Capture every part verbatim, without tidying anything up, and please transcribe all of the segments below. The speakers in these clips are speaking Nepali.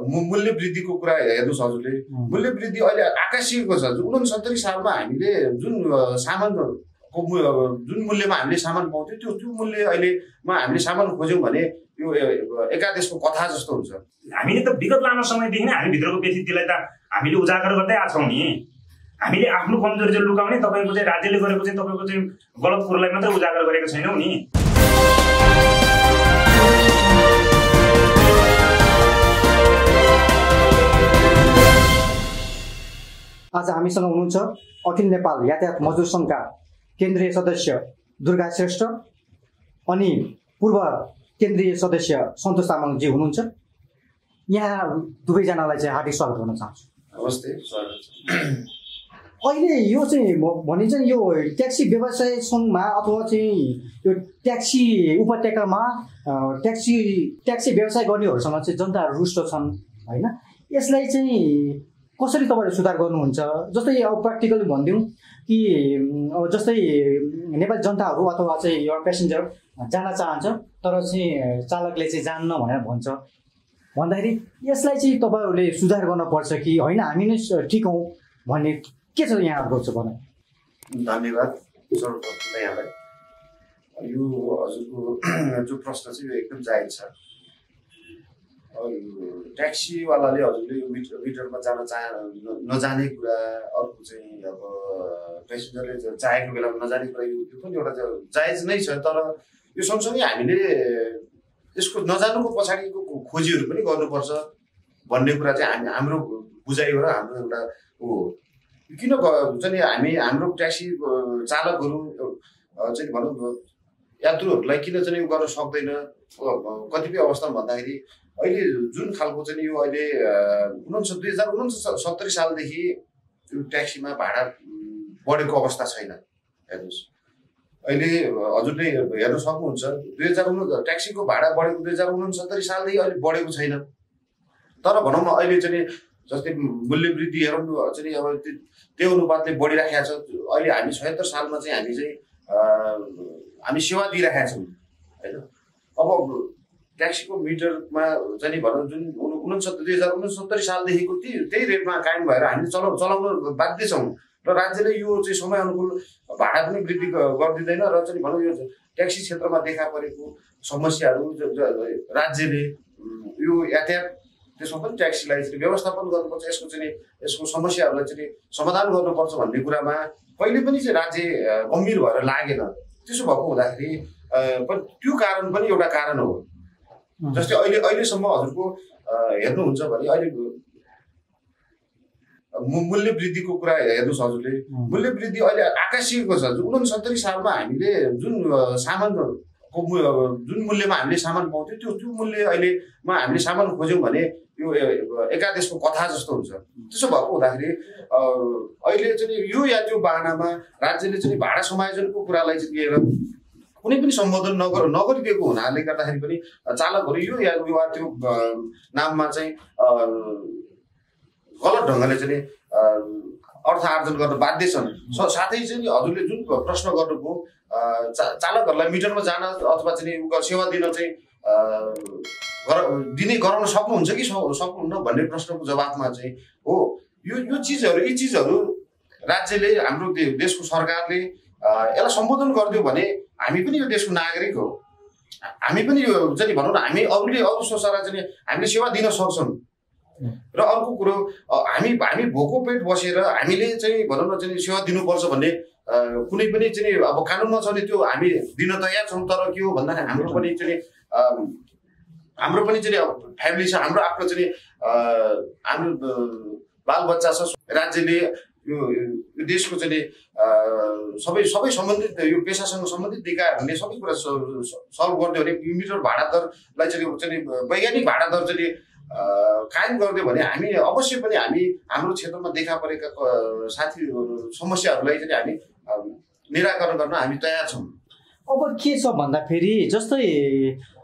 मूल्य वृद्धिको कुरा हेर्नुहोस् हजुरले, मूल्य वृद्धि अहिले आकाशिएको छ। उनसत्तरी सालमा हामीले जुन सामानको जुन मूल्यमा हामीले सामान पाउँथ्यौँ त्यो त्यो मूल्य अहिलेमा हामीले सामान खोज्यौँ भने यो एकादेशको कथा जस्तो हुन्छ। हामीले त विगत लामो समयदेखि नै हामी भित्रको व्यथितिलाई त हामीले उजागर गर्दै आएको छौँ नि। हामीले आफ्नो कमजोरी चाहिँ लुकाउने, तपाईँको चाहिँ राज्यले गरेको चाहिँ तपाईँको चाहिँ गलत कुरोलाई मात्रै उजागर गरेको छैनौँ नि। आज हामीसँग हुनुहुन्छ अखिल नेपाल यातायात मजदुर सङ्घका केन्द्रीय सदस्य दुर्गा श्रेष्ठ अनि पूर्व केन्द्रीय सदस्य सन्तोष तामाङजी हुनुहुन्छ। यहाँ दुवैजनालाई चाहिँ हार्दिक स्वागत गर्न चाहन्छु। नमस्ते, स्वागत। अहिले यो चाहिँ भनिन्छ नि यो ट्याक्सी व्यवसाय सङ्घमा अथवा चाहिँ यो ट्याक्सी उपत्यकामा ट्याक्सी ट्याक्सी व्यवसाय गर्नेहरूसँग चाहिँ जनताहरू रुष्ट छन् होइन। यसलाई चाहिँ कसरी तपाईँले सुधार गर्नुहुन्छ? जस्तै अब प्र्याक्टिकली भनिदिउँ कि अब जस्तै नेपाली जनताहरू अथवा चाहिँ एउटा पेसेन्जर जान चाहन्छ तर चाहिँ चालकले चाहिँ जान्न भनेर भन्छ भन्दाखेरि यसलाई चाहिँ तपाईँहरूले सुधार गर्नुपर्छ कि होइन हामी नै ठिक हौँ भन्ने के छ यहाँहरूको चाहिँ भनाइ? धन्यवाद सर्वप्रथम यहाँलाई। यो हजुरको जो प्रश्न छ यो एकदम जायज छ। ट्याक्सीवालाले हजुरले यो मिटर मिटरमा जान चाह नजाने कुरा, अर्को चाहिँ अब पेसेन्जरले चाहेको बेलामा नजाने कुरा, यो पनि एउटा जायज नै छ। तर यो सँगसँगै हामीले यसको नजानुको पछाडिको खोजीहरू पनि गर्नुपर्छ भन्ने कुरा चाहिँ हामी हाम्रो बुझाइ हो र हाम्रो एउटा हो। किन चाहिँ हामी हाम्रो ट्याक्सी चालकहरू चाहिँ भनौँ यात्रुहरूलाई किन चाहिँ यो गर्न सक्दैन कतिपय अवस्थामा भन्दाखेरि अहिले जुन खालको चाहिँ यो अहिले उन्नाइस दुई हजार उन्नाइस सत्तरी सालदेखि यो ट्याक्सीमा भाडा बढेको अवस्था छैन। हेर्नुहोस् अहिले हजुरले हेर्न सक्नुहुन्छ दुई हजार उन्नाइस ट्याक्सीको भाडा बढेको दुई हजार उनसत्तरी सालदेखि अहिले बढेको छैन। तर भनौँ न अहिले चाहिँ जस्तै मूल्य वृद्धि हेरौँ चाहिँ अब त्यो अनुपातले बढिराखेको छ। अहिले हामी छयत्तर सालमा चाहिँ हामी चाहिँ हामी सेवा दिइराखेका छौँ होइन। अब ट्याक्सीको मिटरमा चाहिँ भनौँ जुन उनसत्तरी दुई हजार उनसत्तरी सालदेखिको त्यही त्यही रेटमा कायम भएर हामी चलाउ चलाउन बाध्य छौँ र राज्यले यो चाहिँ समय अनुकूल भाडा पनि वृद्धि गरिदिँदैन र चाहिँ भनौँ यो ट्याक्सी क्षेत्रमा देखा परेको समस्याहरू राज्यले यो यातायात त्यसमा पनि ट्याक्सीलाई चाहिँ व्यवस्थापन गर्नुपर्छ, यसको चाहिँ यसको समस्याहरूलाई चाहिँ समाधान गर्नुपर्छ भन्ने कुरामा कहिले पनि चाहिँ राज्य गम्भीर भएर लागेन। त्यसो भएको हुँदाखेरि त्यो कारण पनि एउटा कारण हो। जस्तै अहिले अहिलेसम्म हजुरको हेर्नुहुन्छ भने अहिले मूल्य वृद्धिको कुरा हेर्नुहोस् हजुरले, मूल्य वृद्धि अहिले आकाशिएको छ। उनसत्तरी सालमा हामीले जुन सामानको जुन मूल्यमा हामीले सामान पाउँथ्यौँ त्यो त्यो मूल्य अहिलेमा हामीले सामान खोज्यौँ भने यो एकादेशको कथा जस्तो हुन्छ। त्यसो भएको हुँदाखेरि अहिले चाहिँ यो या त्यो बाहनामा राज्यले चाहिँ भाडा समायोजनको कुरालाई चाहिँ लिएर कुनै पनि सम्बोधन नगर नगरिदिएको हुनाले गर्दाखेरि पनि चालकहरू यो या त्यो नाममा चाहिँ गलत ढङ्गले चाहिँ अर्थ आर्जन गर्न बाध्य छन्। साथै चाहिँ हजुरले जुन प्रश्न गर्नुभयो चालकहरूलाई मिटरमा जान अथवा चाहिँ सेवा दिन चाहिँ दिने गराउन सक्नुहुन्छ कि सक्नुहुन्न भन्ने प्रश्नको जवाफमा चाहिँ हो यो यो चिजहरू यी चिजहरू राज्यले हाम्रो देशको सरकारले यसलाई सम्बोधन गरिदियो भने हामी पनि यो देशको नागरिक हो। हामी पनि यो चाहिँ भनौँ न हामी अरूले अरू सोचेर चाहिँ हामीले सेवा दिन सक्छौँ। र अर्को कुरो हामी हामी भोको पेट बसेर हामीले चाहिँ भनौँ न चाहिँ सेवा दिनुपर्छ भन्ने कुनै पनि चाहिँ अब कानुनमा छ भने त्यो हामी दिन तयार छौँ। तर के हो भन्दाखेरि हाम्रो पनि चाहिँ हाम्रो पनि चाहिँ फ्यामिली छ, हाम्रो आफ्नो चाहिँ हाम्रो बालबच्चा छ। राज्यले यो देशको चाहिँ सबै सबै सम्बन्धित यो पेसासँग सम्बन्धित निकायहरूले सबै कुरा सल्भ गरिदियो भने मिटर भाडा दरलाई चाहिँ वैज्ञानिक भाडा दर चाहिँ कायम गरिदियो भने हामी अवश्य पनि हामी हाम्रो क्षेत्रमा देखा परेका साथी समस्याहरूलाई चाहिँ हामी निराकरण गर्न हामी तयार छौँ। अब के छ भन्दाखेरि जस्तै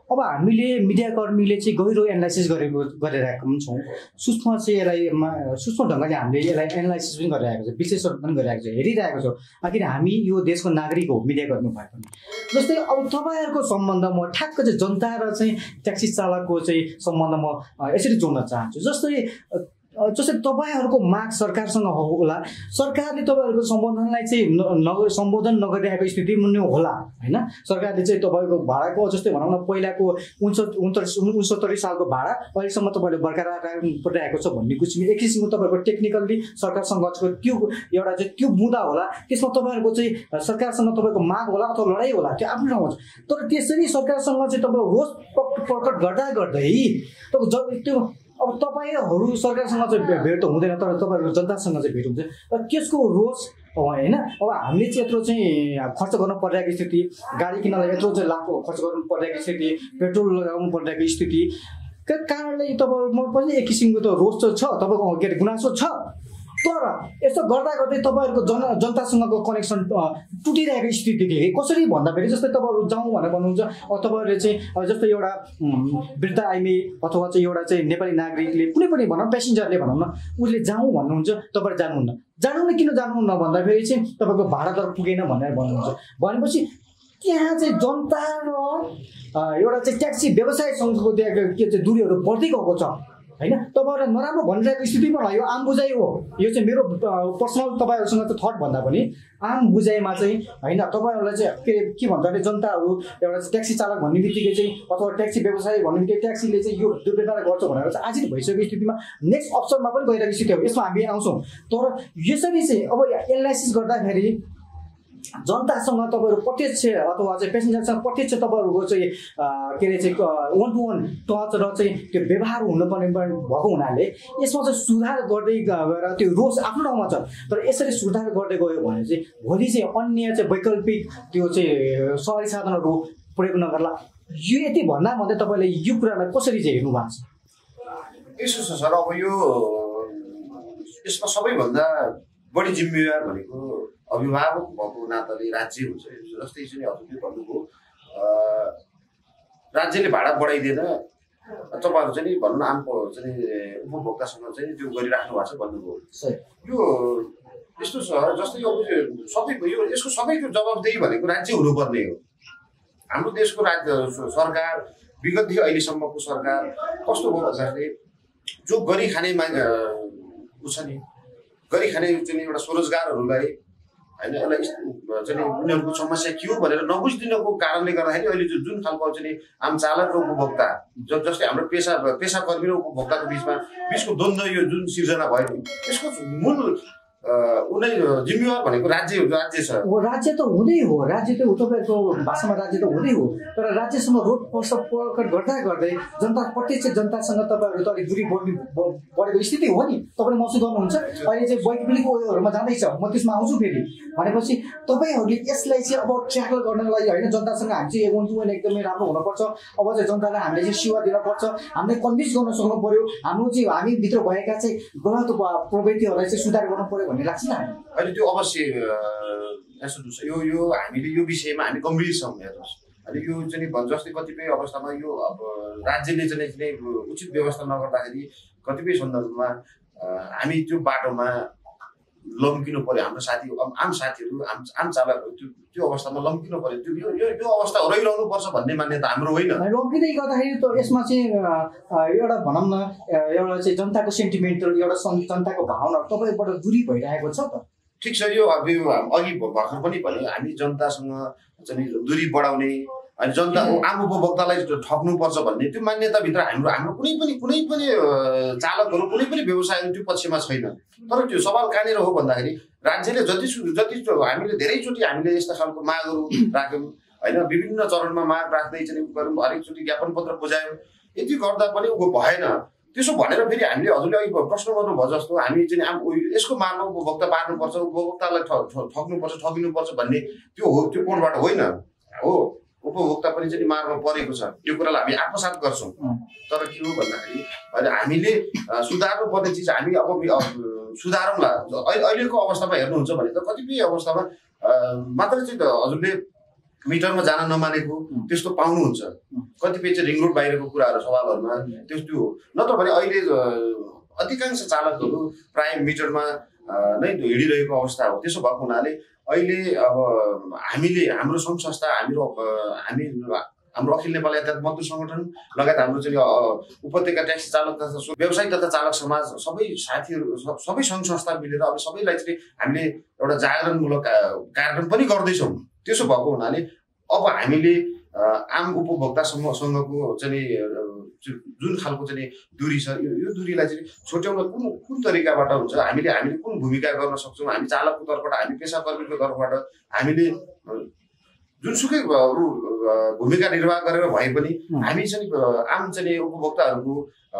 अब हामीले मिडियाकर्मीले चाहिँ गहिरो एनालाइसिस गरेको गरिरहेको पनि छौँ। सूक्ष्म चाहिँ यसलाई सूक्ष्म ढङ्गले हामीले यसलाई एनालाइसिस पनि गरिरहेको छ, विश्लेषण पनि गरिरहेको छ, हेरिरहेको छौँ। आखिर हामी यो देशको नागरिक हो मिडियाकर्मी भए पनि। जस्तै अब तपाईँहरूको सम्बन्ध म ठ्याक्क चाहिँ जनता र चाहिँ ट्याक्सी चालकको चाहिँ सम्बन्ध म यसरी जोड्न चाहन्छु। जस्तै जस्तै तपाईँहरूको माग सरकारसँग होला, सरकारले तपाईँहरूको सम्बोधनलाई चाहिँ न सम्बोधन नगरिरहेको स्थिति पनि होला होइन। सरकारले चाहिँ तपाईँको भाडाको जस्तै भनौँ न पहिलाको उन्सत्तर उन्सत्तरी सालको भाडा अहिलेसम्म तपाईँले बरकरार परिरहेको छ भन्ने किसिमले एक किसिमको तपाईँहरूको टेक्निकल्ली सरकारसँगको त्यो एउटा चाहिँ त्यो बुँदा होला। त्यसमा तपाईँहरूको चाहिँ सरकारसँग तपाईँको माग होला अथवा लडाइँ होला, त्यो आफ्नो ठाउँमा छ। तर त्यसरी सरकारसँग चाहिँ तपाईँ रोष प्रकट गर्दा गर्दै तपाईँ त्यो अब तपाईँहरू सरकारसँग चाहिँ भेट त हुँदैन, तर तपाईँहरू जनतासँग चाहिँ भेट हुन्छ। र त्यसको रोष होइन। अब हामीले चाहिँ यत्रो चाहिँ खर्च गर्नु परिरहेको स्थिति, गाडी किन्नलाई यत्रो चाहिँ लाख खर्च गर्नु परिरहेको स्थिति, पेट्रोल लगाउनु परिरहेको स्थितिका कारणले तपाईँहरूमा पनि एक किसिमको त रोष त छ, तपाईँको के अरे गुनासो छ। तर यस्तो गर्दा गर्दै तपाईँहरूको जन जनतासँगको कनेक्सन टुटिरहेको स्थिति के कसरी भन्दाखेरि जस्तै तपाईँहरू जाउँ भनेर भन्नुहुन्छ, तपाईँहरूले चाहिँ जस्तै एउटा वृद्ध आइमी अथवा चाहिँ एउटा चाहिँ नेपाली नागरिकले कुनै पनि भनौँ प्यासेन्जरले भनौँ न उसले जाउँ भन्नुहुन्छ, तपाईँहरू जानुहुन्न। जानु न किन जानुहुन्न भन्दाखेरि चाहिँ तपाईँको भाडा दर पुगेन भनेर भन्नुहुन्छ। भनेपछि त्यहाँ चाहिँ जनता र एउटा चाहिँ ट्याक्सी व्यवसायसँगको त्यहाँ के चाहिँ दूरीहरू बढ्दै गएको छ होइन। तपाईँहरूलाई नराम्रो भनिरहेको स्थिति पनि होला, यो आम बुझाइ हो। यो चाहिँ मेरो पर्सनल तपाईँहरूसँग चाहिँ थट भन्दा पनि आम बुझाइमा चाहिँ होइन तपाईँहरूलाई चाहिँ के के भन्दाखेरि जनताहरू एउटा ट्याक्सी चालक भन्ने बित्तिकै चाहिँ अथवा ट्याक्सी व्यवसाय भन्ने बित्तिकै ट्याक्सीले चाहिँ यो दुर्व्यवहार गर्छ भनेर चाहिँ आज भइसकेको स्थितिमा नेक्स्ट अप्सनमा पनि गइरहेको स्थिति हो। यसमा हामी आउँछौँ। तर यसरी चाहिँ अब एनालाइसिस गर्दाखेरि जनतासँग तपाईँहरू प्रत्यक्ष अथवा चाहिँ पेसेन्जरसँग प्रत्यक्ष तपाईँहरूको चाहिँ के अरे चाहिँ वान टु वान टच र चाहिँ त्यो व्यवहार हुनुपर्ने भएको हुनाले यसमा चाहिँ सुधार गर्दै गएर त्यो रोष आफ्नो ठाउँमा छ। तर यसरी सुधार गर्दै गयो भने चाहिँ भोलि चाहिँ अन्य चाहिँ वैकल्पिक त्यो चाहिँ सहरी साधनहरू प्रयोग नगर्ला। यो यति भन्दा भन्दै तपाईँले यो कुरालाई कसरी चाहिँ हेर्नु भएको छ? यसो छ सर, अब यो यसमा सबैभन्दा बढी जिम्मेवार भनेको अभिभावक भएको नाताले राज्य हुन्छ। जस्तै चाहिँ हजुरले भन्नुभयो राज्यले भाडा बढाइदिएर तपाईँहरू चाहिँ भनौँ न आम चाहिँ उपभोक्तासँग चाहिँ त्यो गरिराख्नु भएको छ भन्नुभयो। यो यस्तो छ जस्तै अब सबैको यो यसको सबैको जवाबदेही भनेको राज्य हुनुपर्ने हो। हाम्रो देशको राज्य सरकार विगतदेखि अहिलेसम्मको सरकार कस्तो भयो भन्दाखेरि जो गरी खाने मा ऊ छ नि गरी खाने चाहिँ एउटा स्वरोजगारहरूलाई होइन यसलाई चाहिँ उनीहरूको समस्या के हो भनेर नबुझिदिनको कारणले गर्दाखेरि अहिले जुन खालको चाहिँ आम चालक र उपभोक्ता ज जस्तै हाम्रो पेसा पेसाकर्मी र उपभोक्ताको बिचमा बिचको द्वन्द्व यो जुन सिर्जना भयो यसको मूल उनै जिम्मेवार भनेको राज्य राज्य छ। राज्य त हुँदै हो, राज्य त तपाईँको भाषामा राज्य त हुँदै हो। तर राज्यसँग रोड प्रस्ताव प्रकट गर्दा गर्दै जनता प्रत्यक्ष जनतासँग तपाईँहरू त अलिक दूरी बढ्ने बढेको स्थिति हो नि। तपाईँले महसुस गर्नुहुन्छ अहिले चाहिँ वैकल्पिक उयोहरूमा जाँदैछ, म त्यसमा आउँछु फेरि। भनेपछि तपाईँहरूले यसलाई चाहिँ अब ट्र्याकल गर्नलाई होइन जनतासँग हामी चाहिँ वान टु वान एकदमै राम्रो हुनुपर्छ। अब चाहिँ जनतालाई हामीले चाहिँ सेवा दिनुपर्छ, हामीले कन्भिन्स गर्न सक्नु पर्यो। हाम्रो चाहिँ हामीभित्र भएका चाहिँ गलत प्रवृत्तिहरूलाई चाहिँ सुधार गर्नु पर्यो भन्ने लाग्छ नि। अहिले त्यो अवश्य यस्तो यो यो हामीले यो विषयमा हामी गम्भीर छौँ हेर्नुहोस्। अनि यो चाहिँ जस्तै कतिपय अवस्थामा यो अब राज्यले चाहिँ उचित व्यवस्था नगर्दाखेरि कतिपय सन्दर्भमा हामी त्यो बाटोमा लम्किनु पर्यो। हाम्रो साथी आम साथीहरू आम आम चालकहरू त्यो त्यो अवस्थामा लम्किनु पर्यो। त्यो यो यो अवस्था रहिरहनु पर्छ भन्ने मान्यता हाम्रो होइन। लम्किँदै गर्दाखेरि त यसमा चाहिँ एउटा भनौँ न एउटा चाहिँ जनताको सेन्टिमेन्टल एउटा जनताको भावनाहरू तपाईँबाट दूरी भइरहेको छ त। ठिक छ, यो अघि भर्खर पनि भने हामी जनतासँग चाहिँ दूरी बढाउने अनि जनता आम उपभोक्तालाई ठग्नुपर्छ भन्ने त्यो मान्यताभित्र हाम्रो हाम्रो कुनै पनि कुनै पनि चालकहरू कुनै पनि व्यवसायहरू त्यो पक्षमा छैन। तर त्यो सवाल कहाँनिर हो भन्दाखेरि राज्यले जति जति हामीले धेरैचोटि हामीले यस्ता खालको मागहरू राख्यौँ होइन, विभिन्न चरणमा माग राख्दै चाहिँ गऱ्यौँ, हरेकचोटि ज्ञापन पत्र बुझायौँ। यति गर्दा पनि ऊ भएन। त्यसो भनेर फेरि हामीले हजुरले अघि प्रश्न गर्नुभयो जस्तो हामी चाहिँ आम यसको मारमा उपभोक्ता पार्नुपर्छ, उपभोक्तालाई ठग्नुपर्छ ठगिनुपर्छ भन्ने त्यो हो, त्यो कोणबाट होइन हो। उपभोक्ता पनि चाहिँ मारमा परेको छ, यो कुरालाई हामी आत्मसात गर्छौँ। तर के हो भन्दाखेरि अहिले हामीले सुधार्नु पर्ने चिज हामी अब सुधारौँला। अहिलेको अवस्थामा हेर्नुहुन्छ भने त कतिपय अवस्थामा मात्र चाहिँ हजुरले मिटरमा जान नमानेको त्यस्तो पाउनुहुन्छ। कतिपय चाहिँ रिङ रोड बाहिरको कुराहरू सवालहरूमा त्यस्तो हो। नत्र भने अहिले अधिकांश चालकहरू प्राय मिटरमा नै हिँडिरहेको अवस्था हो। त्यसो भएको हुनाले अहिले अब हामीले हाम्रो सङ्घ संस्था हाम्रो हामी हाम्रो अखिल नेपाल यातायात मजदुर सङ्गठन लगायत हाम्रो चाहिँ उपत्यका ट्याक्सी चालक तथा व्यवसायी तथा चालक समाज सबै साथीहरू सबै सङ्घ संस्था मिलेर अब सबैलाई चाहिँ हामीले एउटा जागरणमूलक कार्यक्रम पनि गर्दैछौँ। त्यसो भएको हुनाले अब हामीले आम उपभोक्तासँगको चाहिँ जुन खालको चाहिँ दूरी छ यो दूरीलाई चाहिँ छोट्याउन कुन कुन तरिकाबाट हुन्छ, हामीले हामीले कुन भूमिका गर्न सक्छौँ, हामी चालकको तर्फबाट हामी पेसाकर्मीको तर्फबाट हामीले जुनसुकै भूमिका निर्वाह गरेर भए पनि हामी चाहिँ आम चाहिँ उपभोक्ताहरूको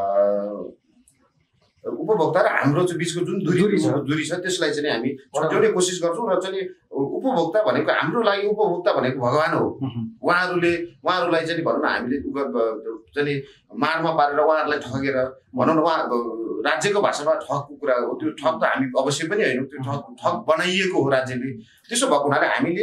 उपभोक्ता र हाम्रो चाहिँ बिचको जुन दूरी छ दूरी छ त्यसलाई चाहिँ हामी छुट्याउने कोसिस गर्छौँ। र चाहिँ उपभोक्ता भनेको हाम्रो लागि उपभोक्ता भनेको भगवान हो। उहाँहरूले उहाँहरूलाई चाहिँ भनौँ न हामीले चाहिँ मारमा पारेर उहाँहरूलाई ठगेर भनौँ न उहाँ राज्यको भाषामा ठगको कुरा हो। त्यो ठग त हामी अवश्य पनि होइन, त्यो ठग ठग बनाइएको हो राज्यले। त्यसो भएको हुनाले हामीले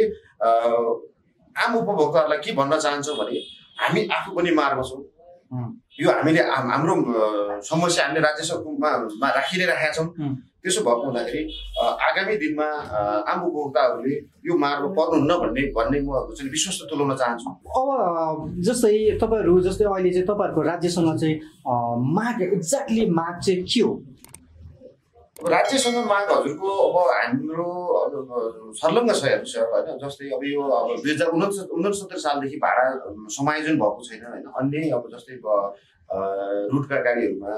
आम उपभोक्ताहरूलाई के भन्न चाहन्छौँ भने हामी आफू पनि मारमा छौँ। यो हामीले हाम्रो समस्या हामीले राज्य सरकारमा राखि नै राखेका छौँ। त्यसो भएको हुँदाखेरि आगामी दिनमा आम उपभोक्ताहरूले यो मारमा पर्नुहुन्न भन्ने भन्ने म चाहिँ विश्वस्त तुल्याउन चाहन्छु। अब जस्तै तपाईँहरू जस्तै अहिले चाहिँ तपाईँहरूको राज्यसँग चाहिँ माग एक्ज्याक्टली माग चाहिँ के हो? राज्यसँग माग हजुरको अब हाम्रो संलग्न छ हेर्नुहोस् सर होइन। जस्तै अब यो अब दुई हजार उन्सत्तर उनसत्तरी सालदेखि भाडा समायोजन भएको छैन होइन। अन्य अब जस्तै रुटका गाडीहरूमा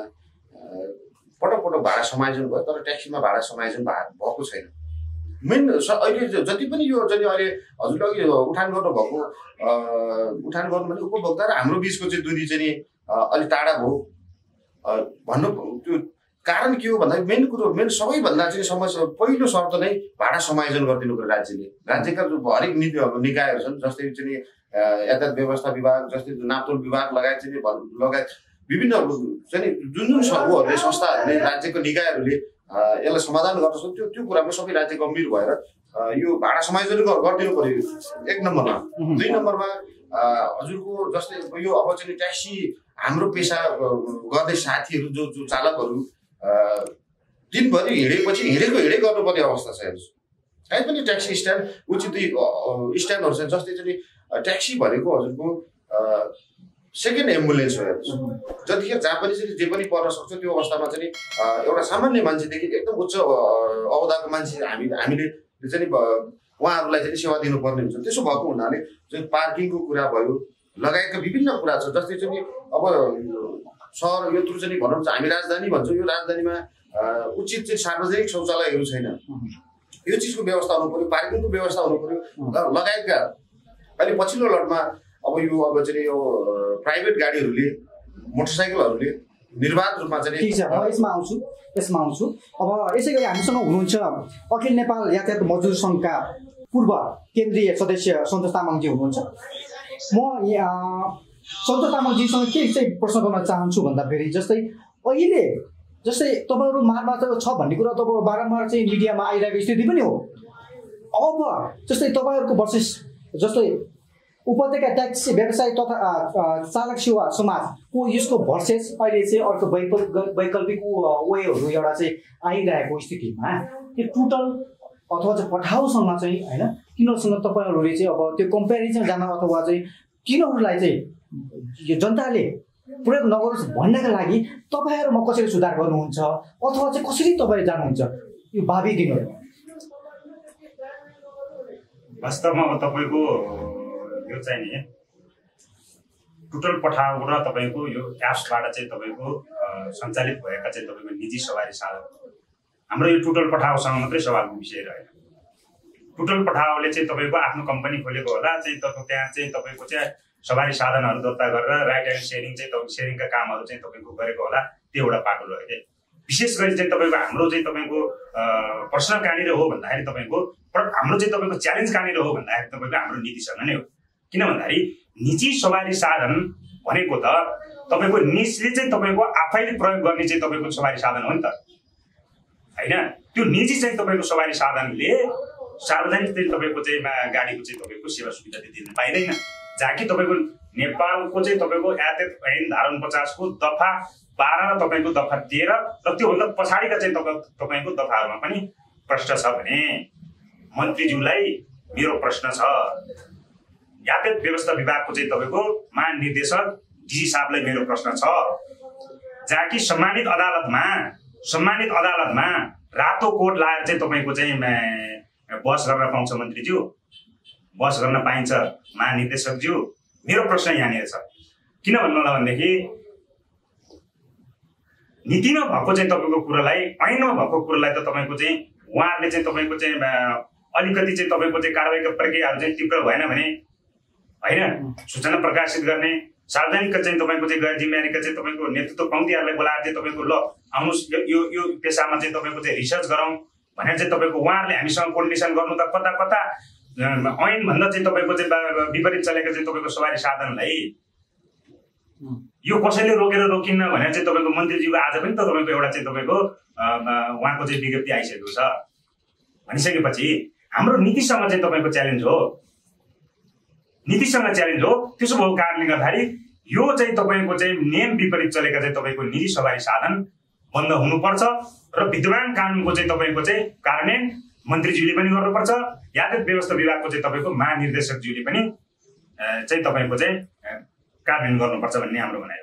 पटक पटक भाडा समायोजन भयो, तर ट्याक्सीमा भाडा समायोजन भएको छैन। मेन अहिले जति पनि यो चाहिँ अहिले हजुरले अघि उठान गर्नुभएको उठान गर्नु भने उपभोक्ता र हाम्रो बिचको चाहिँ दूरी चाहिँ अलिक टाढा भयो भन्नु। त्यो कारण के हो भन्दा मेन कुरो मेन सबैभन्दा चाहिँ समस्या पहिलो शर्त नै भाडा समायोजन गरिदिनु पर्यो राज्यले। राज्यका हरेक निकायहरू छन् जस्तै चाहिँ यातायात व्यवस्था विभाग, जस्तै नापतोल विभाग लगायत चाहिँ लगायत विभिन्न चाहिँ जुन जुन समूहहरूले संस्थाहरूले राज्यको निकायहरूले यसलाई समाधान गर्न सक्छ त्यो त्यो कुरामा सबै राज्य गम्भीर भएर यो भाडा समायोजन गरिदिनु पर्यो एक नम्बरमा। दुई नम्बरमा हजुरको जस्तै यो अब चाहिँ ट्याक्सी हाम्रो पेसा गर्ने साथीहरू जो जो चालकहरू दिनभरि हिँडेपछि हिँडेको हिँडै गर्नुपर्ने अवस्था छ। हेर्नुहोस् कहीँ पनि ट्याक्सी स्ट्यान्ड उचित स्ट्यान्डहरू छ। जस्तै चाहिँ ट्याक्सी भनेको हजुरको सेकेन्ड एम्बुलेन्स हो। हेर्नुहोस् जतिखेर जहाँ पनि चाहिँ जे पनि पर्न सक्छ त्यो अवस्थामा चाहिँ एउटा सामान्य मान्छेदेखि एकदम उच्च अवधाको मान्छे हामी हामीले चाहिँ उहाँहरूलाई चाहिँ सेवा दिनुपर्ने हुन्छ। त्यसो भएको हुनाले चाहिँ पार्किङको कुरा भयो लगायतका विभिन्न कुरा छ। जस्तै चाहिँ अब सहर यो चाहिँ भनौँ हामी राजधानी भन्छौँ, यो राजधानीमा उचित चाहिँ सार्वजनिक शौचालयहरू छैन। यो चिजको व्यवस्था हुनु पऱ्यो, पार्किङको व्यवस्था हुनु पऱ्यो लगायतका। अहिले पछिल्लो लटमा अब यो अब चाहिँ यो प्राइभेट गाडीहरूले मोटरसाइकलहरूले निर्वाध रूपमा चाहिँ यसमा आउँछु यसमा आउँछु अब यसै गरी हामीसँग हुनुहुन्छ अखिल नेपाल यातायात मजदुर सङ्घका पूर्व केन्द्रीय सदस्य सन्तोष तामाङजी हुनुहुन्छ। म सन्तोष तामाङजीसँग के चाहिँ प्रश्न गर्न चाहन्छु भन्दाखेरि जस्तै अहिले जस्तै तपाईँहरू मारमा छ भन्ने कुरा तपाईँहरू बारम्बार चाहिँ मिडियामा आइरहेको स्थिति पनि हो। अब जस्तै तपाईँहरूको वर्सेस जस्तै उपत्यका ट्याक्सी व्यवसाय तथा चालक सेवा समाजको यसको भर्सेस अहिले चाहिँ अर्को वैकल्पिक वैकल्पिक वेहरू एउटा चाहिँ आइरहेको स्थितिमा त्यो टोटल अथवा चाहिँ पठाउसँग चाहिँ होइन किनसँग तपाईँहरूले चाहिँ अब त्यो कम्पेरिजन जान अथवा चाहिँ किनहरूलाई चाहिँ यो जनताले प्रयोग नगरोस् भन्नका लागि तपाईँहरूमा कसरी सुधार गर्नुहुन्छ अथवा चाहिँ कसरी तपाईँ जानुहुन्छ यो भावी दिनहरू? वास्तवमा अब तपाईँको यो चाहिँ नि टोटल पठाउ र तपाईँको यो एप्सबाट चाहिँ तपाईँको सञ्चालित भएका चाहिँ तपाईँको निजी सवारी साधन हाम्रो यो टोटल पठाउसँग मात्रै सवालको विषय रहेन। टोटल पठाउले चाहिँ तपाईँको आफ्नो कम्पनी खोलेको होला चाहिँ तपाईँ त्यहाँ चाहिँ तपाईँको चाहिँ सवारी साधनहरू दर्ता गरेर राइड एन्ड सेयरिङ चाहिँ तपाईँ सेयरिङका कामहरू चाहिँ तपाईँको गरेको होला, त्यो एउटा पाटो रह्यो क्या। विशेष गरी चाहिँ तपाईँको हाम्रो चाहिँ तपाईँको प्रश्न कहाँनिर हो भन्दाखेरि तपाईँको हाम्रो चाहिँ तपाईँको च्यालेन्ज कहाँनिर हो भन्दाखेरि तपाईँको हाम्रो नीतिसँग नै हो। किन भन्दाखेरि निजी सवारी साधन भनेको त तपाईँको निजले चाहिँ तपाईँको आफैले प्रयोग गर्ने चाहिँ तपाईँको सवारी साधन हो नि त होइन। त्यो निजी चाहिँ तपाईँको सवारी साधनले सार्वजनिक चाहिँ तपाईँको चाहिँ गाडीको चाहिँ तपाईँको सेवा सुविधा दिन पाइँदैन, जहाँ कि तपाईँको नेपालको चाहिँ तपाईँको यातायात ऐन धारा पचासको दफा बाह्र र तपाईँको दफा तेह्र र त्योभन्दा पछाडिका चाहिँ तपाईँको दफाहरूमा पनि प्रश्न छ भने मन्त्रीज्यूलाई मेरो प्रश्न छ, यातायात व्यवस्था विभागको चाहिँ तपाईँको महानिर्देशक डिजी साहबलाई मेरो प्रश्न छ, जहाँ कि सम्मानित अदालतमा सम्मानित अदालतमा रातो कोट लाएर चाहिँ तपाईँको चाहिँ बस गर्न पाउँछ मन्त्रीज्यू, बस गर्न पाइन्छ महानिर्देशकज्यू। मेरो प्रश्न यहाँनिर छ, किन भन्नु होला भनेदेखि नीतिमा भएको चाहिँ तपाईँको कुरालाई ऐनमा भएको कुरालाई त तपाईँको चाहिँ उहाँहरूले चाहिँ तपाईँको चाहिँ अलिकति चाहिँ तपाईँको चाहिँ कारबाहीका प्रक्रियाहरू चाहिँ तीव्र भएन भने होइन, सूचना प्रकाशित गर्ने सार्वजनिक चाहिँ तपाईँको चाहिँ गैर जिम्मेवारीका चाहिँ तपाईँको नेतृत्व पङ्क्तिहरूलाई बोलाएर चाहिँ तपाईँको ल आउनुहोस् यो यो पेसामा चाहिँ तपाईँको चाहिँ रिसर्च गरौँ भनेर चाहिँ तपाईँको उहाँहरूले हामीसँग कोर्डिनेसन गर्नु त कता कता ऐनभन्दा चाहिँ तपाईँको चाहिँ विपरीत चलेको चाहिँ तपाईँको सवारी साधनलाई यो कसैले रोकेर रोकिन्न भनेर चाहिँ तपाईँको मन्त्रीज्यूको आज पनि त तपाईँको एउटा चाहिँ तपाईँको उहाँको चाहिँ विज्ञप्ति आइसकेको छ भनिसकेपछि हाम्रो नीतिसँग चाहिँ तपाईँको च्यालेन्ज हो, नीतिसँग च्यालेन्ज हो। त्यसो भएको कारणले गर्दाखेरि यो चाहिँ तपाईँको चाहिँ नियम विपरीत चलेका चाहिँ तपाईँको निजी सवारी साधन बन्द हुनुपर्छ र विद्यमान कानुनको चाहिँ तपाईँको चाहिँ कार्यान्वयन मन्त्रीज्यूले पनि गर्नुपर्छ, यातायात व्यवस्था विभागको चाहिँ तपाईँको महानिर्देशकज्यूले पनि चाहिँ तपाईँको चाहिँ कार्यान्वयन गर्नुपर्छ भन्ने हाम्रो भनाइ हो।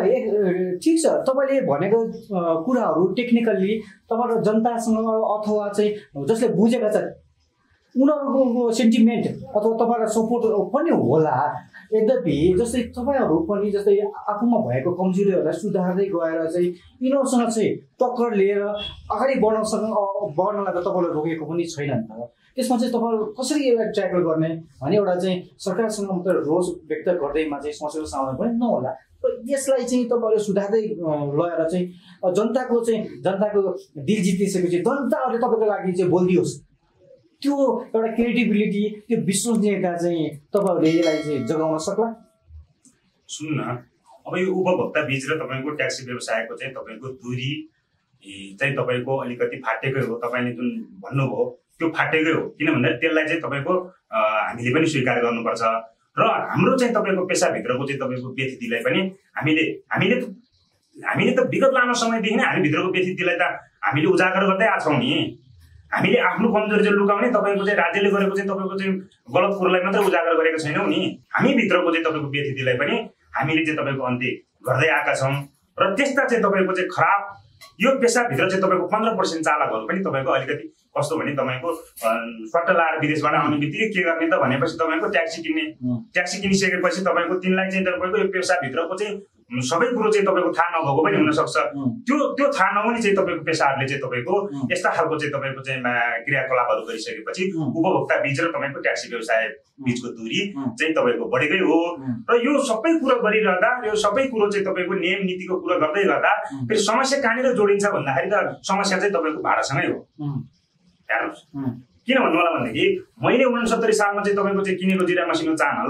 ल ठिक छ, तपाईँले भनेको कुराहरू टेक्निकल्ली तपाईँको जनतासँग अथवा चाहिँ जसले बुझेका छन् उनीहरूको सेन्टिमेन्ट अथवा तपाईँलाई सपोर्ट पनि होला। यद्यपि जस्तै तपाईँहरू पनि जस्तै आफूमा भएको कमजोरीहरूलाई सुधार्दै गएर चाहिँ यिनीहरूसँग चाहिँ टक्कर लिएर अगाडि बढ्नसँग बढ्नलाई त तपाईँलाई रोकेको पनि छैन नि त। त्यसमा चाहिँ तपाईँहरू कसरी यसलाई ट्याकल गर्ने भने एउटा चाहिँ सरकारसँग मात्र रोष व्यक्त गर्दैमा चाहिँ समस्याको समाधान पनि नहोला। यसलाई चाहिँ तपाईँहरूले सुधार्दै लगेर चाहिँ जनताको चाहिँ जनताको दिल जितिसकेपछि जनताहरूले तपाईँको लागि चाहिँ बोलिदियोस्, त्यो एउटा क्रेडिबिलिटी त्यो विश्वसनीयता चाहिँ तपाईँहरूले यसलाई चाहिँ जगाउन सक्ला। सुन्नु न, अब यो उपभोक्ता बीच र तपाईँको ट्याक्सी व्यवसायको चाहिँ तपाईँको दूरी चाहिँ तपाईँको अलिकति फाटेकै हो। तपाईँले जुन भन्नुभयो त्यो फाटेकै हो, किन भन्दाखेरि त्यसलाई चाहिँ तपाईँको हामीले पनि स्वीकार गर्नुपर्छ र हाम्रो चाहिँ तपाईँको पेसाभित्रको चाहिँ तपाईँको व्यथितिलाई पनि हामीले हामीले त हामीले त विगत लामो समयदेखि नै हामी भित्रको व्यथितिलाई त हामीले उजागर गर्दै आएको छौँ नि। हामीले आफ्नो कमजोरी चाहिँ लुकाउने तपाईँको चाहिँ राज्यले गरेको चाहिँ तपाईँको चाहिँ गलत कुरोलाई मात्रै उजागर गरेको छैनौँ नि, हामी भित्रको चाहिँ तपाईँको व्यथितिलाई पनि हामीले चाहिँ तपाईँको अन्त्य गर्दै आएका छौँ। र त्यस्ता चाहिँ तपाईँको चाहिँ खराब यो पेसाभित्र चाहिँ तपाईँको पन्ध्र पर्सेन्ट चालकहरू पनि तपाईँको अलिकति कस्तो भने तपाईँको सट्ट लाएर विदेशबाट आउने बित्तिकै के गर्ने त भनेपछि तपाईँको ट्याक्सी किन्ने, ट्याक्सी किनिसकेपछि तपाईँको तिनलाई चाहिँ तपाईँको यो पेसाभित्रको चाहिँ सबै कुरो चाहिँ तपाईँको थाहा नभएको पनि हुनसक्छ। त्यो त्यो थाहा नहुने चाहिँ तपाईँको पेसाहरूले चाहिँ तपाईँको यस्ता खालको चाहिँ तपाईँको चाहिँ क्रियाकलापहरू गरिसकेपछि उपभोक्ता बीच र तपाईँको ट्याक्सी व्यवसाय बीचको दूरी चाहिँ तपाईँको बढेकै हो। र यो सबै कुरो गरिरहँदा यो सबै कुरो चाहिँ तपाईँको नियम नीतिको कुरो गर्दै गर्दा फेरि समस्या कहाँनिर जोडिन्छ भन्दाखेरि त समस्या चाहिँ तपाईँको भाडासँगै हो। हेर्नुहोस् किन भन्नु होला भनेदेखि मैले उनसत्तरी सालमा चाहिँ तपाईँको चाहिँ किनेको जिरा मसिनो चामल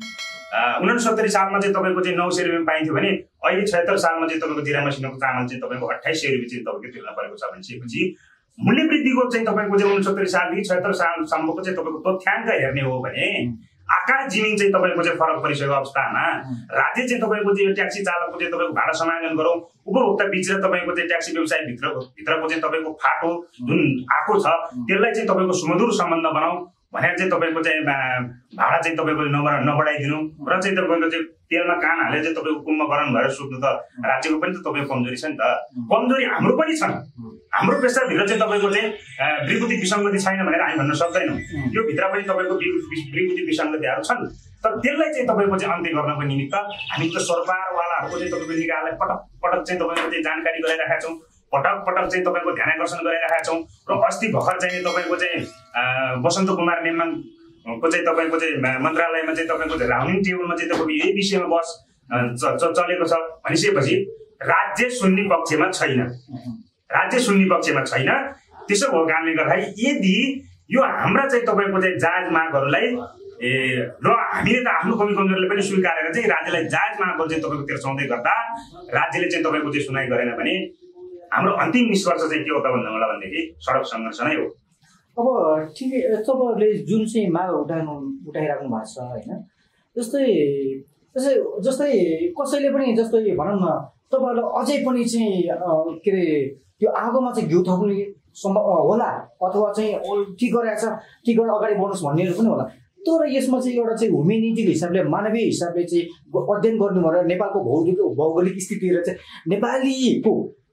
उनसत्तरी सालमा चाहिँ तपाईँको चाहिँ नौ सय रुपियाँमा पाइन्थ्यो भने अहिले छयत्तर सालमा चाहिँ तपाईँको जिरा मसिनोको चामल चाहिँ तपाईँको अठाइस सय रुपियाँ चाहिँ तपाईँको तिर्न परेको छ भनिसकेपछि मूल्य वृद्धिको चाहिँ तपाईँको चाहिँ उनसत्तरी सालदेखि छयत्तर सालसम्मको चाहिँ तपाईँको तथ्याङ्क हेर्ने हो भने आकाश जिमिङ चाहिँ तपाईँको चाहिँ फरक परिसकेको अवस्थामा राज्य चाहिँ तपाईँको चाहिँ ट्याक्सी चालकको चाहिँ तपाईँको भाडा समायोजन गरौँ, उपभोक्ता बीच र तपाईँको चाहिँ ट्याक्सी व्यवसाय भित्रको भित्रको चाहिँ तपाईँको फाटो जुन आएको छ त्यसलाई चाहिँ तपाईँको सुमधुर सम्बन्ध बनाऊ भनेर चाहिँ तपाईँको चाहिँ भाडा चाहिँ तपाईँको नबढा नबढाइदिनु र चाहिँ तपाईँको चाहिँ तेलमा कान हालेर चाहिँ तपाईँको कुम्भकरण भएर सुत्नु त राज्यको पनि त तपाईँको कमजोरी छ नि त। कमजोरी हाम्रो पनि छन्, हाम्रो पेसाभित्र चाहिँ तपाईँको चाहिँ विकृति विसङ्गति छैन भनेर हामी भन्न सक्दैनौँ। यो भित्र पनि तपाईँको विकृति विसङ्गतिहरू छन्, तर त्यसलाई चाहिँ तपाईँको चाहिँ अन्त्य गर्नको निमित्त हामी त सरकारवालाहरूको चाहिँ तपाईँको निकायलाई पटक पटक चाहिँ तपाईँको चाहिँ जानकारी गराइरहेका छौँ, पटक पटक चाहिँ तपाईँको ध्यान आकर्षण गरिरहेका छौँ। र अस्ति भर्खर चाहिँ तपाईँको चाहिँ वसन्त कुमार नेमाङको चाहिँ तपाईँको चाहिँ मन्त्रालयमा चाहिँ तपाईँको चाहिँ राउन्डिङ टेबलमा चाहिँ तपाईँको यही विषयमा बस चलेको छ भनिसकेपछि राज्य सुन्ने पक्षमा छैन, राज्य सुन्ने पक्षमा छैन। त्यसो भएको कारणले गर्दाखेरि यदि यो हाम्रा चाहिँ तपाईँको चाहिँ जायज मागहरूलाई ए र हामीले त आफ्नो कमी कमजोरीले पनि स्वीकारेर चाहिँ राज्यलाई जायज मागहरू चाहिँ तपाईँको तिर्साउँदै गर्दा राज्यले चाहिँ तपाईँको चाहिँ सुनाइ गरेन भने हाम्रो अन्तिम निष्कर्ष चाहिँ के हो त भन्नु होला भनेदेखि सडक सङ्घर्ष नै हो। अब ठिकै तपाईँहरूले जुन चाहिँ माग उठाउनु उठाइराख्नु भएको छ होइन जस्तै जस्तै जस्तै कसैले पनि जस्तै भनौँ न तपाईँहरूलाई अझै पनि चाहिँ के अरे त्यो आगोमा चाहिँ घिउ थप्ने सम्भव होला अथवा चाहिँ ठिक गरेको छ ठिक गरेर अगाडि बढ्नुहोस् भन्नेहरू पनि होला तर यसमा चाहिँ एउटा चाहिँ ह्युमेनिटीको हिसाबले मानवीय हिसाबले चाहिँ अध्ययन गर्नु भनेर नेपालको भौगोलिक भौगोलिक स्थितिहरू चाहिँ नेपालीको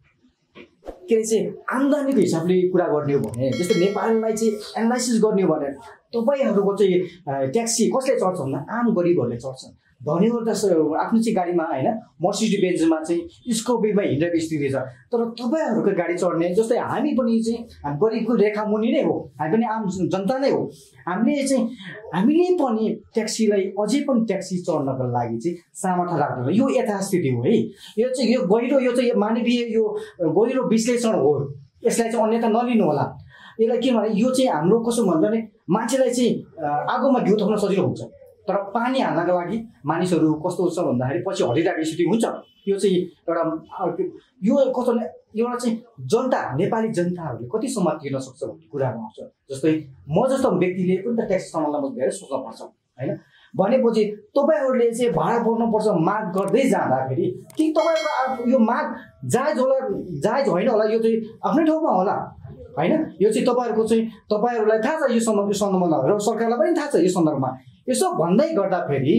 के अरे चाहिँ आम्दानीको हिसाबले कुरा गर्ने हो भने जस्तै नेपाललाई चाहिँ एनालाइसिस गर्ने हो भने तपाईँहरूको चाहिँ ट्याक्सी कसले चढ्छ भन्दा आम गरिबहरूले चढ्छ धनीहरू त आफ्नो चाहिँ गाडीमा होइन मर्सिडी बेन्जमा चाहिँ स्कोपीमा हिँडेको स्थिति छ तर तपाईँहरूको गाडी चढ्ने जस्तै हामी पनि चाहिँ गरिबको रेखा मुनि नै हो हामी पनि आम जनता नै हो हामीले चाहिँ हामीले पनि ट्याक्सीलाई अझै पनि ट्याक्सी चढ्नको लागि चाहिँ सामर्थ्य राख्दैन यो यथास्थिति हो है यो चाहिँ यो गहिरो यो चाहिँ मानवीय यो गहिरो विश्लेषण हो यसलाई चाहिँ अन्यथा नलिनु होला यसलाई किनभने यो चाहिँ हाम्रो कसो भन्छ भने मान्छेलाई चाहिँ आगोमा घिउ थप्न सजिलो हुन्छ तर पानी हाल्नको लागि मानिसहरू कस्तो छ भन्दाखेरि पछि हरिरहेको स्थिति हुन्छ यो चाहिँ एउटा यो कस्तो एउटा चाहिँ जनता नेपाली जनताहरूले कतिसम्म तिर्न सक्छ भन्ने कुरामा आउँछ जस्तै म जस्तो व्यक्तिले पनि त ट्याक्सी चलाउनलाई म धेरै सोच्न पर्छ होइन भनेपछि तपाईँहरूले चाहिँ भाडा बढ्नुपर्छ माग गर्दै जाँदाखेरि कि तपाईँहरूको यो माग जायज होला जायज होइन होला यो चाहिँ आफ्नै ठाउँमा होला होइन यो चाहिँ तपाईँहरूको चाहिँ तपाईँहरूलाई थाहा छ यो सन्दर्भ यो सन्दर्भमा र सरकारलाई पनि थाहा छ यो सन्दर्भमा यसो भन्दै गर्दाखेरि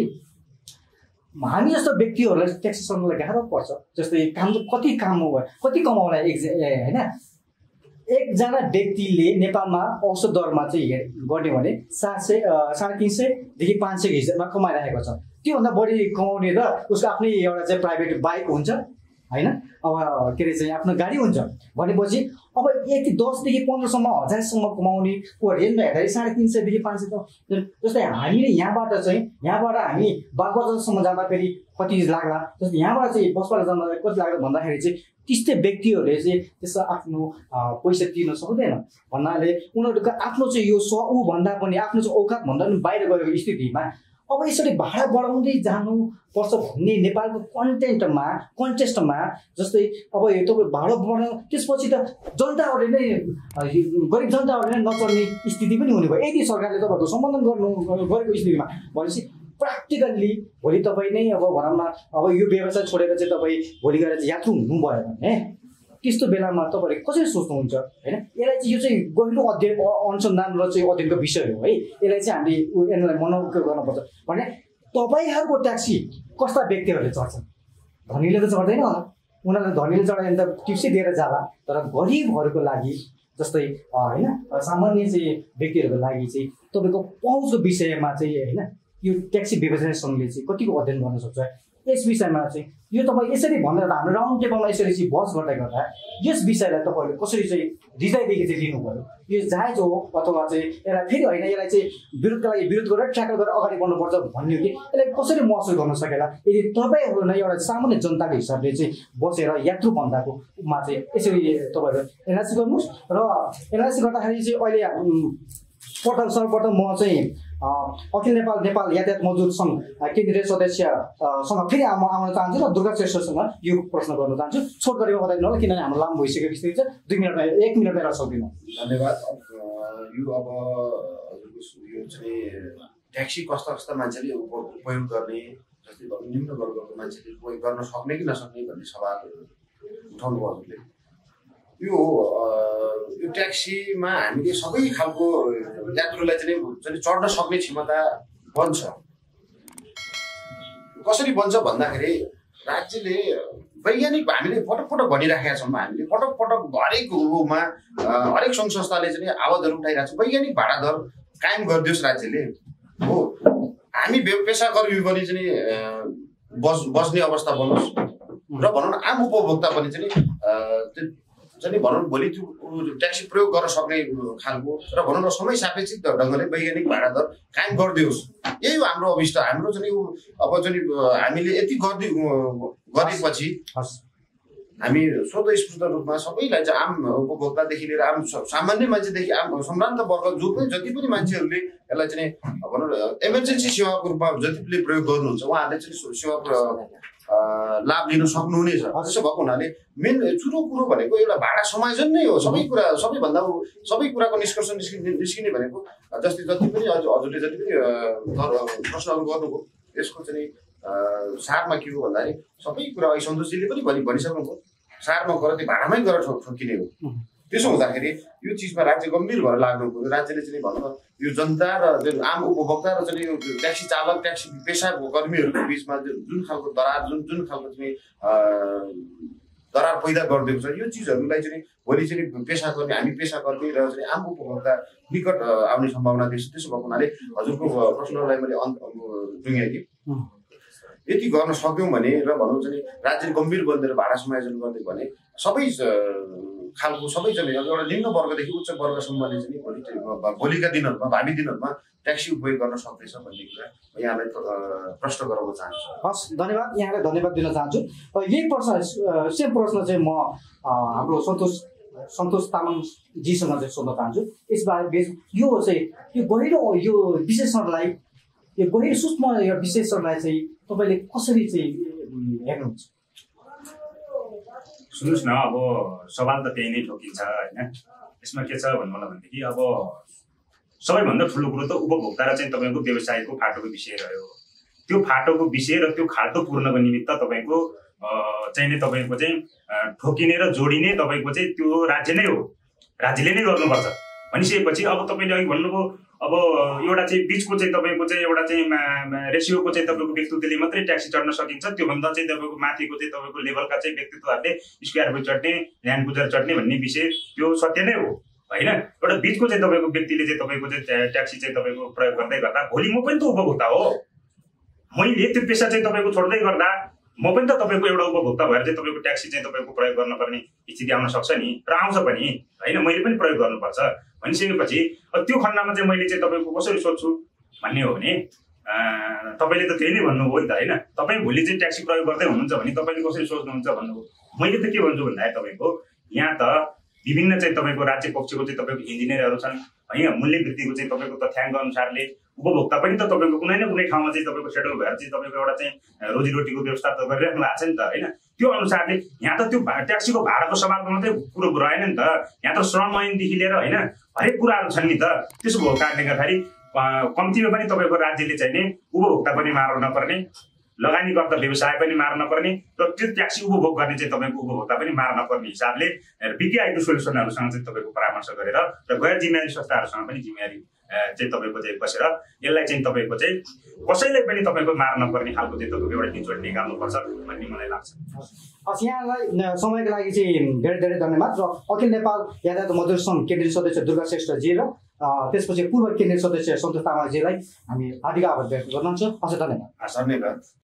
हामी जस्तो व्यक्तिहरूलाई ट्याक्सी चढ्नलाई गाह्रो पर्छ जस्तै काम कति काम कति कमाउला एक होइन एकजना व्यक्तिले नेपालमा औसत दरमा चाहिँ गर्ने भने सात सय साढे तिन सयदेखि पाँच सयको हिसाबमा कमाइरहेको छ त्योभन्दा बढी कमाउने र उसको आफ्नै एउटा चाहिँ प्राइभेट बाइक हुन्छ होइन अब के अरे चाहिँ आफ्नो गाडी हुन्छ भनेपछि अब यति दसदेखि पन्ध्रसम्म हजारसम्म कमाउनेको रेन्जमा हेर्दाखेरि साढे तिन सयदेखि पाँच सय जस्तै हामीले यहाँबाट चाहिँ यहाँबाट हामी बागबजारसम्म जाँदाखेरि कति लाग्ला जस्तै यहाँबाट चाहिँ बसबाट जाँदा कति लाग्ला भन्दाखेरि चाहिँ त्यस्तै व्यक्तिहरूले चाहिँ त्यसो आफ्नो पैसा तिर्न सक्दैन भन्नाले उनीहरूको आफ्नो चाहिँ यो स ऊ भन्दा पनि आफ्नो चाहिँ औकात भन्दा पनि बाहिर गएको स्थितिमा अब यसरी भाडा बढाउँदै जानुपर्छ भन्ने नेपालको कन्टेन्टमा कन्टेस्टमा जस्तै अब यो तपाईँ भाडा बढाउनु त्यसपछि त जनताहरूले नै गरिब जनताहरूले नै नचढ्ने स्थिति पनि हुने भयो यदि सरकारले तपाईँहरूको सम्बोधन गर्नु गरेको स्थितिमा भनेपछि प्र्याक्टिकल्ली भोलि तपाईँ नै अब भनौँ न अब यो व्यवसाय छोडेर चाहिँ तपाईँ भोलि गएर चाहिँ यात्रु हुनुभयो भने त्यस्तो बेलामा तपाईँले कसरी सोच्नुहुन्छ होइन यसलाई चाहिँ यो चाहिँ गहिरो अध्ययन अनुसन्धान र चाहिँ अध्ययनको विषय हो है यसलाई चाहिँ हामीले यसलाई मनोज्ञ गर्नुपर्छ भने तपाईँहरूको ट्याक्सी कस्ता व्यक्तिहरूले चढ्छन् धनीले त चढ्दैन होला उनीहरूले धनीले चढायो भने त टिप्सै दिएर जाला तर गरिबहरूको लागि जस्तै होइन सामान्य चाहिँ व्यक्तिहरूको लागि चाहिँ तपाईँको पहुँचको विषयमा चाहिँ होइन यो ट्याक्सी व्यवसाय सङ्घले चाहिँ कतिको अध्ययन गर्न सक्छ यस विषयमा चाहिँ यो तपाईँ यसरी भनेर हाम्रो राउन्ड टेबलमा यसरी चाहिँ बहस गर्दै गर्दा यस विषयलाई तपाईँहरूले कसरी चाहिँ हृदयदेखि चाहिँ लिनु पऱ्यो यो जायज हो अथवा चाहिँ यसलाई फेरि होइन यसलाई चाहिँ विरोधको लागि विरोध गरेर ट्याकल गरेर अगाडि बढ्नुपर्छ भन्ने हो कि यसलाई कसरी महसुस गर्न सकेला यदि तपाईँहरू नै एउटा सामान्य जनताको हिसाबले चाहिँ बसेर यात्रु भन्दाकोमा चाहिँ यसरी तपाईँहरू एनालाइसिस गर्नुहोस् र एनालाइसिस गर्दाखेरि चाहिँ अहिले प्रथम सर्वप्रथम म चाहिँ अखिल नेपाल नेपाल यातायात मजदुर सङ्घ केन्द्रीय सदस्यसँग फेरि आउन आउन चाहन्छु र दुर्गा श्रेष्ठसँग यो प्रश्न गर्न चाहन्छु छोट गरेर बताइदिनु होला किनभने हाम्रो लामो भइसकेको स्थिति छ दुई मिनटमा एक मिनटमा हेर्न सक्दिनँ धन्यवाद यो अब यो चाहिँ ट्याक्सी कस्ता कस्ता मान्छेले उपयोग गर्ने जस्तै निम्न वर्गको मान्छेले उपयोग गर्न सक्ने कि नसक्ने भन्ने सवाल उठाउनु भयो हजुरले यो यो ट्याक्सीमा हामीले सबै खालको यात्रुलाई चाहिँ चढ्न सक्ने क्षमता बन्छ कसरी बन्छ भन्दाखेरि राज्यले वैज्ञानिक हामीले पटक पटक भनिराखेका छौँ हामीले पटक पटक हरेक रूपमा हरेक सङ्घ संस्थाले चाहिँ आवाजहरू उठाइरहेको छ वैज्ञानिक भाडा दर कायम गरिदियोस् राज्यले हो हामी पेसा गर्मी पनि चाहिँ बस बस्ने अवस्था बनोस् र भनौँ न आम उपभोक्ता पनि चाहिँ चाहिँ भनौँ भोलि त्यो ट्याक्सी प्रयोग गर्न सक्ने खालको र भनौँ न समय सापेक्षित ढङ्गले वैज्ञानिक भाडा दर कायम गरिदियोस् यही हो हाम्रो अभिष्ट हाम्रो चाहिँ अब चाहिँ हामीले यति गरिदिए गरेपछि हामी स्वतस्फूर्त रूपमा सबैलाई चाहिँ आम उपभोक्तादेखि लिएर आम सामान्य मान्छेदेखि आम सम्भ्रान्त वर्ग जो पनि जति पनि मान्छेहरूले यसलाई चाहिँ भनौँ न इमर्जेन्सी सेवाको रूपमा जतिले प्रयोग गर्नुहुन्छ उहाँहरूले चाहिँ सेवा लाभ लिन सक्नुहुनेछ। त्यसो भएको हुनाले मेन ठुलो कुरो भनेको एउटा भाडा समायोजन नै हो। सबै कुरा सबैभन्दा सबै कुराको निष्कर्ष निस्किने निस्किने भनेको जस्तै जति पनि हजुरले जति पनि प्रश्नहरू गर्नुभयो यसको चाहिँ सारमा के हो भन्दाखेरि सबै कुरा अहिले सन्तोषजीले पनि भनि भनिसक्नुभयो सारमा गएर त्यो भाडामै गएर ठोकिने हो। त्यसो हुँदाखेरि यो चिजमा राज्य गम्भीर भएर लाग्नु पर्यो। राज्यले चाहिँ भनौँ न यो जनता र आम उपभोक्ता र चाहिँ यो ट्याक्सी चालक ट्याक्सी पेसा कर्मीहरूको बिचमा जुन खालको दरार जुन जुन खालको चाहिँ दरार पैदा गरिदिएको छ यो चिजहरूलाई चाहिँ भोलि चाहिँ पेसा गर्ने हामी पेसा गर्ने र चाहिँ आम उपभोक्ता निकट आउने सम्भावना देख्छु। त्यसो भएको हुनाले हजुरको प्रश्नलाई मैले अन्त टुङ्गेँ कि यति गर्न सक्यौँ भने र भनौँ चाहिँ राज्यले गम्भीर बन्देर भाडा समायोजन गर्ने भने सबै खालको सबै चाहिँ एउटा निम्न वर्गदेखि उच्च वर्गसम्मले चाहिँ भोलि भोलिका दिनहरूमा भावी दिनहरूमा ट्याक्सी उपयोग गर्न सक्दैछ भन्ने कुरा म यहाँलाई प्रश्न गराउन चाहन्छु। हस् धन्यवाद, यहाँलाई धन्यवाद दिन चाहन्छु। यही प्रश्न सेम प्रश्न चाहिँ म हाम्रो सन्तोष सन्तोष तामाङजीसँग चाहिँ सोध्न चाहन्छु। यसबारे यो चाहिँ यो गहिरो यो विश्लेषणलाई यो गहिरो सूक्ष्म यो विश्लेषणलाई चाहिँ तपाईँले कसरी चाहिँ हेर्नुहुन्छ? सुन्नुहोस् न, अब सवाल त त्यही नै ठोकिन्छ होइन। यसमा के छ भन्नु होला भनेदेखि अब सबैभन्दा ठुलो कुरो त उपभोक्ता र चाहिँ तपाईँको व्यवसायको फाटोको विषय रह्यो। त्यो फाटोको विषय र त्यो खाल्टो पूर्णको निमित्त तपाईँको चाहिने तपाईँको चाहिँ ठोकिने र जोडिने तपाईँको चाहिँ त्यो राज्य नै हो, राज्यले नै गर्नुपर्छ भनिसकेपछि अब तपाईँले अघि भन्नुभयो अब एउटा चाहिँ बिचको चाहिँ तपाईँको चाहिँ एउटा चाहिँ रेसियोको चाहिँ तपाईँको व्यक्तित्वले मात्रै ट्याक्सी चढ्न सकिन्छ, त्योभन्दा चाहिँ तपाईँको माथिको चाहिँ तपाईँको लेभलका चाहिँ व्यक्तित्वहरूले स्क्वायर फुट चढ्ने ल्यान्ड गुजर चढ्ने भन्ने विषय त्यो सत्य नै हो होइन। एउटा बिचको चाहिँ तपाईँको व्यक्तिले चाहिँ तपाईँको चाहिँ ट्याक्सी चाहिँ तपाईँको प्रयोग गर्दै गर्दा भोलि म पनि त उपभोक्ता हो, मैले त्यो पेसा चाहिँ तपाईँको छोड्दै गर्दा म पनि त तपाईँको एउटा उपभोक्ता भएर चाहिँ तपाईँको ट्याक्सी चाहिँ तपाईँको प्रयोग गर्नुपर्ने स्थिति आउन सक्छ नि र आउँछ पनि होइन। मैले पनि प्रयोग गर्नुपर्छ भनिसकेपछि त्यो खण्डमा चाहिँ मैले चाहिँ तपाईँको कसरी सोध्छु भन्ने हो भने तपाईँले त त्यही नै भन्नुभयो नि त होइन। तपाईँ भोलि चाहिँ ट्याक्सी प्रयोग गर्दै हुनुहुन्छ भने तपाईँले कसरी सोच्नुहुन्छ भन्नुभयो। मैले त के भन्छु भन्दाखेरि तपाईँको यहाँ त विभिन्न चाहिँ तपाईँको राज्य पक्षको चाहिँ तपाईँको इन्जिनियरहरू छन् होइन। मूल्य वृद्धिको चाहिँ तपाईँको तथ्याङ्क अनुसारले उपभोक्ता पनि त तपाईँको कुनै न कुनै ठाउँमा चाहिँ तपाईँको सेटल भएर चाहिँ तपाईँको एउटा चाहिँ रोजीरोटीको व्यवस्था त गरिराख्नु भएको छ नि त होइन। त्यो अनुसारले यहाँ त त्यो ट्याक्सीको भाडाको सवालको मात्रै कुरो रहेन नि त, यहाँ त श्रम ऐनदेखि लिएर होइन हरेक कुराहरू छन् नि त। त्यसो भएको कारणले गर्दाखेरि कम्तीमा पनि तपाईँको राज्यले चाहिँ नि उपभोक्ता पनि मार्न नपर्ने, लगानीकर्ता व्यवसाय पनि मार्न पर्ने र त्यो ट्याक्सी उपभोग गर्ने चाहिँ तपाईँको उपभोक्ता पनि मार्न पर्ने हिसाबले बिकेआईको सोल्युसनहरूसँग चाहिँ तपाईँको परामर्श गरेर र गैर जिम्मेवारी संस्थाहरूसँग पनि जिम्मेवारी चाहिँ तपाईँको चाहिँ बसेर यसलाई चाहिँ तपाईँको चाहिँ कसैलाई पनि तपाईँको मार्न पर्ने खालको चाहिँ तपाईँको एउटा निचोड निकाल्नुपर्छ भन्ने मलाई लाग्छ। हस्, यहाँलाई समयको लागि चाहिँ धेरै धेरै धन्यवाद। र अखिल नेपाल यातायात मजदुर सङ्घ केन्द्रीय सदस्य दुर्गा श्रेष्ठजी र त्यसपछि पूर्व केन्द्रीय सदस्य सन्तोष तामाङजीलाई हामी हार्दिक आभार व्यक्त गर्न चाहन्छौँ। हस्, धन्यवाद। धन्यवाद।